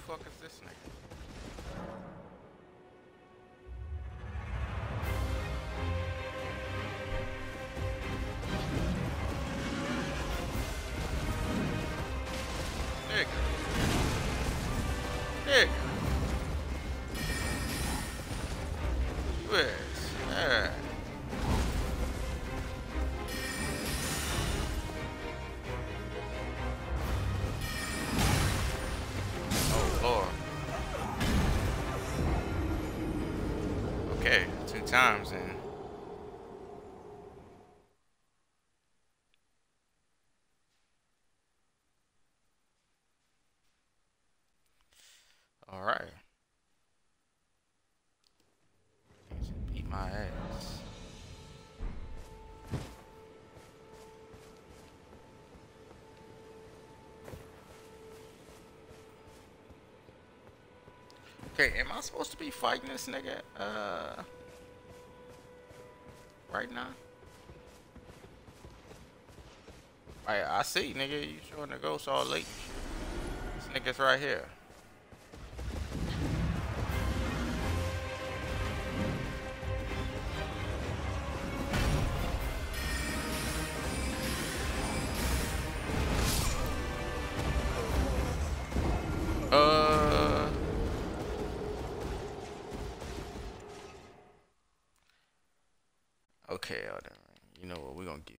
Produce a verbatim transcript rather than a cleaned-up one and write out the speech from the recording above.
fuck is this nigga? Nigga. Nigga. You is. Yeah. Oh, Lord. Okay, two times then. All right. Beat my ass. Okay, am I supposed to be fighting this nigga uh right now? I I see, nigga, you showing the ghost all late. This nigga's right here. Uh Okay, Elden. You know what? We're gonna give